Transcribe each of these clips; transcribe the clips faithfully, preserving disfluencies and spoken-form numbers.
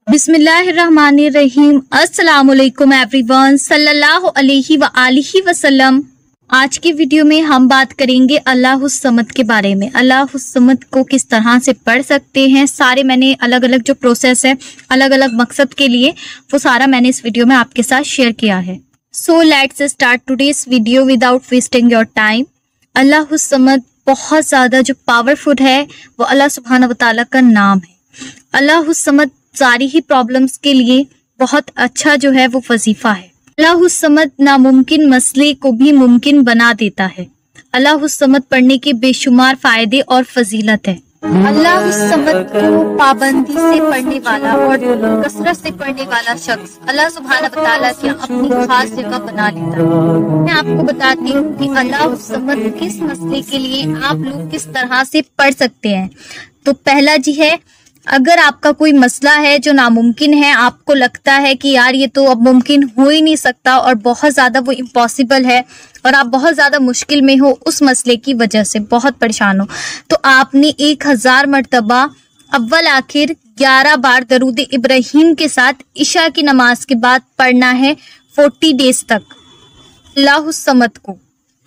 बिस्मिल्लाहिर्रहमानिर्रहीम। अस्सलाम वालेकुम एवरीवन, सल्लल्लाहु अलैहि व आलिहि वसल्लम। आज की वीडियो में हम बात करेंगे अल्लाहुस समद के बारे में। अल्लाहुस समद को किस तरह से पढ़ सकते हैं, सारे मैंने अलग अलग जो प्रोसेस है अलग अलग मकसद के लिए, वो सारा मैंने इस वीडियो में आपके साथ शेयर किया है। So let's start today's video without wasting your time. अल्लाहुस समद बहुत ज़्यादा जो पावरफुल है वो अल्लाह सुब्हानहू व तआला का नाम है। अल्लाहुस समद सारी ही प्रॉब्लम्स के लिए बहुत अच्छा जो है वो वजीफा है। अल्लाहुस समद नामुमकिन मसले को भी मुमकिन बना देता है। अल्लाहुस समद पढ़ने के बेशुमार फायदे और फजीलत है। अल्लाहुस समद को पाबंदी से पढ़ने वाला और कसरत से पढ़ने वाला शख्स अल्लाह सुब्हानहू व तआला की अपनी खास जगह बना लेता है। मैं आपको बताती हूँ कि अल्लाहुस समद किस मसले के लिए आप लोग किस तरह से पढ़ सकते हैं। तो पहला जी है, अगर आपका कोई मसला है जो नामुमकिन है, आपको लगता है कि यार ये तो अब मुमकिन हो ही नहीं सकता और बहुत ज़्यादा वो इम्पॉसिबल है और आप बहुत ज़्यादा मुश्किल में हो, उस मसले की वजह से बहुत परेशान हो, तो आपने एक हज़ार मरतबा अव्वल आखिर ग्यारह बार दरूद इब्राहीम के साथ इशा की नमाज के बाद पढ़ना है फोर्टी डेज तक अल्लाहुस समद को।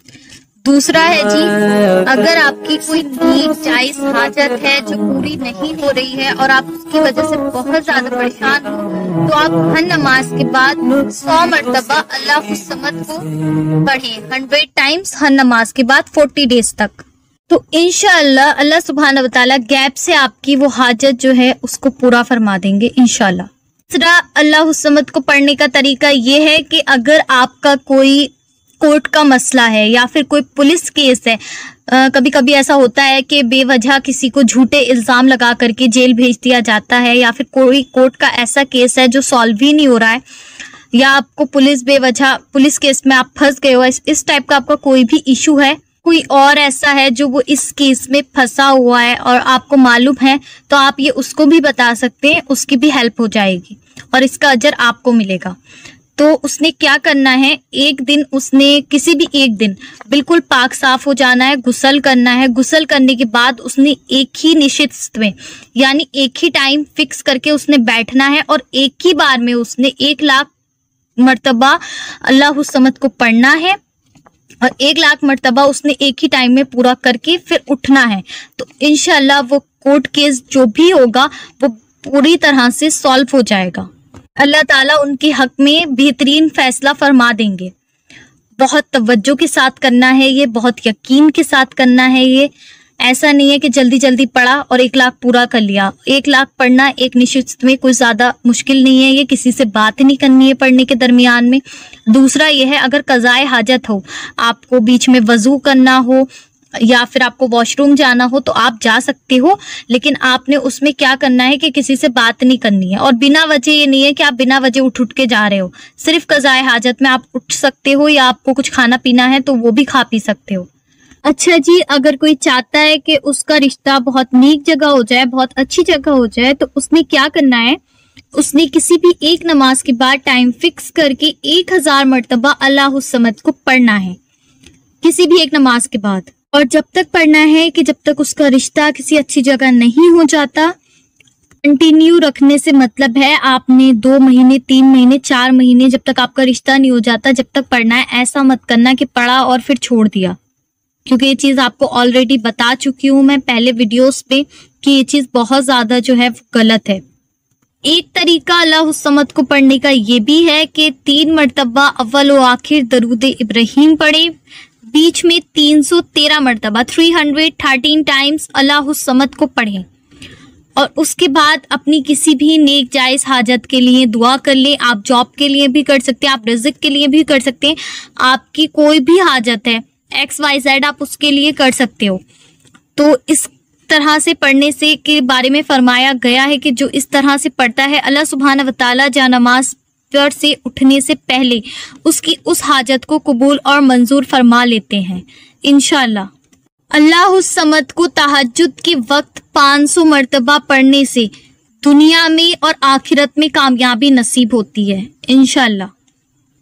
दूसरा है जी, अगर आपकी कोई नीक जायज हाजत है जो पूरी नहीं हो रही है और आप उसकी वजह से बहुत ज्यादा परेशान हो, तो आप हर नमाज के बाद सौ मरतबा अल्लाहुस समद को पढ़ें, हंड्रेड टाइम्स हर नमाज के बाद फोर्टी डेज तक। तो इंशाअल्लाह अल्लाह सुब्हानहू व तआला गैप से आपकी वो हाजत जो है उसको पूरा फरमा देंगे इंशाअल्लाह। तीसरा, अल्लाहुस समद को पढ़ने का तरीका ये है कि अगर आपका कोई कोर्ट का मसला है या फिर कोई पुलिस केस है, आ, कभी कभी ऐसा होता है कि बेवजह किसी को झूठे इल्ज़ाम लगा करके जेल भेज दिया जाता है, या फिर कोई कोर्ट का ऐसा केस है जो सॉल्व ही नहीं हो रहा है, या आपको पुलिस बेवजह पुलिस केस में आप फंस गए हो, इस, इस टाइप का आपका कोई भी इशू है, कोई और ऐसा है जो वो इस केस में फंसा हुआ है और आपको मालूम है, तो आप ये उसको भी बता सकते हैं, उसकी भी हेल्प हो जाएगी और इसका अजर आपको मिलेगा। तो उसने क्या करना है, एक दिन उसने किसी भी एक दिन बिल्कुल पाक साफ हो जाना है, गुस्ल करना है। गुस्ल करने के बाद उसने एक ही निश्चित में यानी एक ही टाइम फिक्स करके उसने बैठना है और एक ही बार में उसने एक लाख मर्तबा अल्लाहुस समद को पढ़ना है और एक लाख मर्तबा उसने एक ही टाइम में पूरा करके फिर उठना है। तो इंशाअल्लाह वो कोर्ट केस जो भी होगा वो पूरी तरह से सॉल्व हो जाएगा। अल्लाह ताला उनके हक में बेहतरीन फैसला फरमा देंगे। बहुत तवज्जो के साथ करना है ये, बहुत यकीन के साथ करना है ये। ऐसा नहीं है कि जल्दी जल्दी पढ़ा और एक लाख पूरा कर लिया। एक लाख पढ़ना एक निश्चित में कोई ज़्यादा मुश्किल नहीं है, ये किसी से बात नहीं करनी है पढ़ने के दरमियान में। दूसरा ये है, अगर कज़ाए हाजत हो, आपको बीच में वज़ू करना हो या फिर आपको वॉशरूम जाना हो तो आप जा सकते हो, लेकिन आपने उसमें क्या करना है कि किसी से बात नहीं करनी है। और बिना वजह ये नहीं है कि आप बिना वजह उठ उठ के जा रहे हो, सिर्फ कज़ाए हाजत में आप उठ सकते हो या आपको कुछ खाना पीना है तो वो भी खा पी सकते हो। अच्छा जी, अगर कोई चाहता है कि उसका रिश्ता बहुत नीक जगह हो जाए, बहुत अच्छी जगह हो जाए, तो उसने क्या करना है, उसने किसी भी एक नमाज के बाद टाइम फिक्स करके एक हजार मरतबा अल्लाहुस समद को पढ़ना है, किसी भी एक नमाज के बाद। और जब तक पढ़ना है कि जब तक उसका रिश्ता किसी अच्छी जगह नहीं हो जाता। कंटिन्यू रखने से मतलब है आपने दो महीने तीन महीने चार महीने जब तक आपका रिश्ता नहीं हो जाता जब तक पढ़ना है। ऐसा मत करना कि पढ़ा और फिर छोड़ दिया, क्योंकि ये चीज़ आपको ऑलरेडी बता चुकी हूँ मैं पहले वीडियोस पे कि ये चीज़ बहुत ज़्यादा जो है गलत है। एक तरीका अल्लाहुस समद को पढ़ने का ये भी है कि तीन मरतबा अव्वल व आखिर दरूद इब्राहीम पढ़े, बीच में तीन सौ तेरह मरतबा थ्री हंड्रेड थर्टीन टाइम्स अल्लाहुस समद को पढ़ें और उसके बाद अपनी किसी भी नेक जायज़ हाजत के लिए दुआ कर ले। आप जॉब के लिए भी कर सकते हैं, आप रिज़्क के लिए भी कर सकते हैं, आपकी कोई भी हाजत है एक्स वाई जेड आप उसके लिए कर सकते हो। तो इस तरह से पढ़ने से के बारे में फरमाया गया है कि जो इस तरह से पढ़ता है अल्लाह सुब्हानहू व तआला जा नमाज पर से उठने से पहले उसकी उस हाजत को कबूल और मंजूर फरमा लेते हैं इंशाअल्लाह। अल्लाहुस समद को तहज्जुद के वक्त पाँच सौ मरतबा पढ़ने से दुनिया में और आखिरत में कामयाबी नसीब होती है इंशाअल्लाह।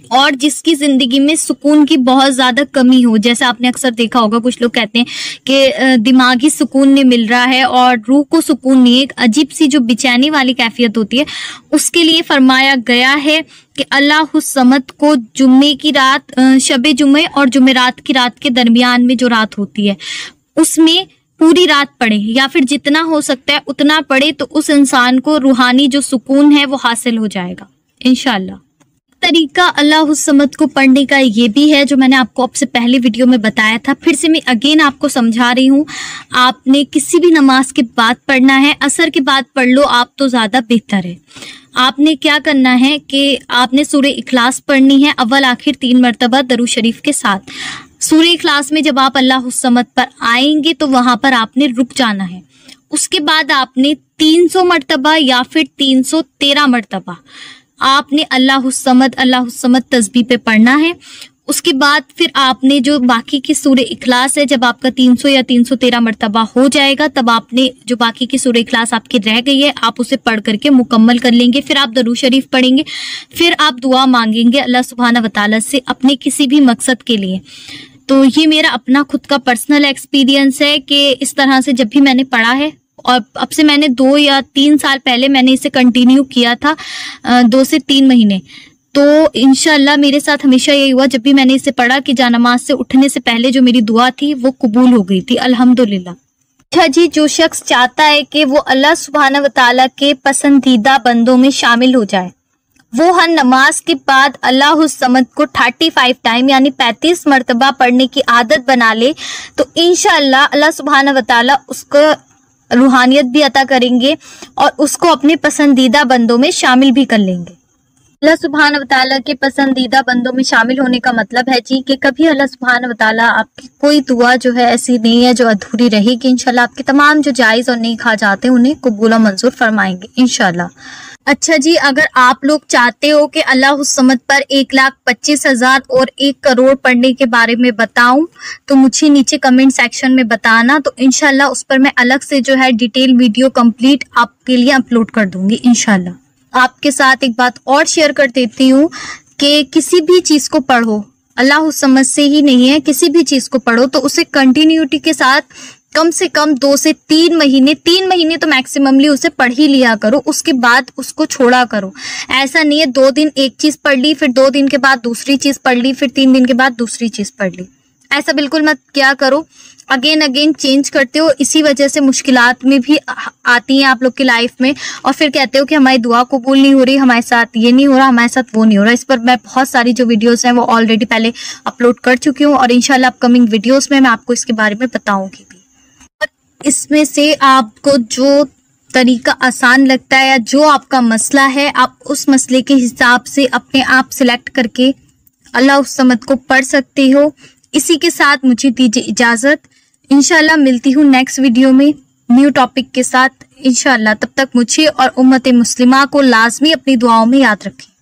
और जिसकी जिंदगी में सुकून की बहुत ज्यादा कमी हो, जैसे आपने अक्सर देखा होगा कुछ लोग कहते हैं कि दिमागी सुकून नहीं मिल रहा है और रूह को सुकून नहीं है, एक अजीब सी जो बेचैनी वाली कैफियत होती है, उसके लिए फरमाया गया है कि अल्लाह समद को जुम्मे की रात, शबे जुम्मे और जुमेरात की रात के दरमियान में जो रात होती है उसमें पूरी रात पढ़े या फिर जितना हो सकता है उतना पढ़े, तो उस इंसान को रूहानी जो सुकून है वो हासिल हो जाएगा इंशाल्लाह। तरीका अल्लाह समद को पढ़ने का ये भी है जो मैंने आपको आपसे पहले वीडियो में बताया था, फिर से मैं अगेन आपको समझा रही हूँ। आपने किसी भी नमाज के बाद पढ़ना है, असर के बाद पढ़ लो आप तो ज्यादा बेहतर है। आपने क्या करना है कि आपने सूरह इखलास पढ़नी है अव्वल आखिर तीन मरतबा दरूद शरीफ के साथ। सूरह इखलास में जब आप अल्लाह समद पर आएंगे तो वहां पर आपने रुक जाना है। उसके बाद आपने तीन सौ मरतबा या फिर तीन सौ तेरह मरतबा आपने अल्लाह समद अल्लाह समद तस्बीह पे पढ़ना है। उसके बाद फिर आपने जो बाकी की सूरह इखलास है, जब आपका तीन सौ या तीन सौ तेरह मरतबा हो जाएगा तब आपने जो बाकी की सूरह इखलास आपकी रह गई है आप उसे पढ़ करके मुकम्मल कर लेंगे। फिर आप दरूद शरीफ पढ़ेंगे, फिर आप दुआ मांगेंगे अल्लाह सुब्हाना व तआला से अपने किसी भी मकसद के लिए। तो ये मेरा अपना खुद का पर्सनल एक्सपीरियंस है कि इस तरह से जब भी मैंने पढ़ा है, और अब से मैंने दो या तीन साल पहले मैंने इसे कंटिन्यू किया था, दो से तीन महीने, तो इंशाल्लाह मेरे साथ हमेशा यही हुआ जब भी मैंने इसे पढ़ा कि जानमाज से उठने से पहले जो मेरी दुआ थी वो कबूल हो गई थी अल्हम्दुलिल्लाह। अच्छा जी, जो शख्स चाहता है कि वो अल्लाह सुब्हाना व तआला के पसंदीदा बंदों में शामिल हो जाए, वो हर नमाज के बाद अल्लाह समद को पैंतीस टाइम यानी पैंतीस मरतबा पढ़ने की आदत बना ले, तो इंशाल्लाह अल्लाह सुब्हाना व तआला उसको रूहानियत भी अता करेंगे और उसको अपने पसंदीदा बंदों में शामिल भी कर लेंगे। अल्लाह सुब्हाना व तआला के पसंदीदा बंदों में शामिल होने का मतलब है जी कि कभी अल्लाह सुब्हाना व तआला आपकी कोई दुआ जो है ऐसी नहीं है जो अधूरी रहेगी। इंशाल्लाह आपके तमाम जो जायज़ और नेक हाजात हैं उन्हें कबूल और मंजूर फरमाएंगे इंशाल्लाह। अच्छा जी, अगर आप लोग चाहते हो कि अल्लाह समद पर एक लाख पच्चीस हजार और एक करोड़ पढ़ने के बारे में बताऊं तो मुझे नीचे कमेंट सेक्शन में बताना, तो इंशाल्लाह उस पर मैं अलग से जो है डिटेल वीडियो कंप्लीट आपके लिए अपलोड कर दूंगी इंशाल्लाह। आपके साथ एक बात और शेयर कर देती हूँ कि किसी भी चीज को पढ़ो, अल्लाह समद से ही नहीं है, किसी भी चीज को पढ़ो तो उसे कंटिन्यूटी के साथ कम से कम दो से तीन महीने तीन महीने तो मैक्सिममली उसे पढ़ ही लिया करो, उसके बाद उसको छोड़ा करो। ऐसा नहीं है दो दिन एक चीज पढ़ ली, फिर दो दिन के बाद दूसरी चीज पढ़ ली, फिर तीन दिन के बाद दूसरी चीज पढ़ ली, ऐसा बिल्कुल मत क्या करो। अगेन अगेन चेंज करते हो, इसी वजह से मुश्किलात में भी आती हैं आप लोग की लाइफ में, और फिर कहते हो कि हमारी दुआ कबूल नहीं हो रही, हमारे साथ ये नहीं हो रहा, हमारे साथ वो नहीं हो रहा। इस पर मैं बहुत सारी जो वीडियोस हैं वो ऑलरेडी पहले अपलोड कर चुकी हूँ और इंशाल्लाह अपकमिंग वीडियोस में मैं आपको इसके बारे में बताऊंगी भी। इसमें से आपको जो तरीका आसान लगता है या जो आपका मसला है आप उस मसले के हिसाब से अपने आप सिलेक्ट करके अल्लाह समद को पढ़ सकते हो। इसी के साथ मुझे दीजिए इजाजत, इंशाल्लाह मिलती हूँ नेक्स्ट वीडियो में न्यू टॉपिक के साथ इंशाल्लाह। तब तक मुझे और उम्मत मुस्लिमा को लाजमी अपनी दुआओं में याद रखें।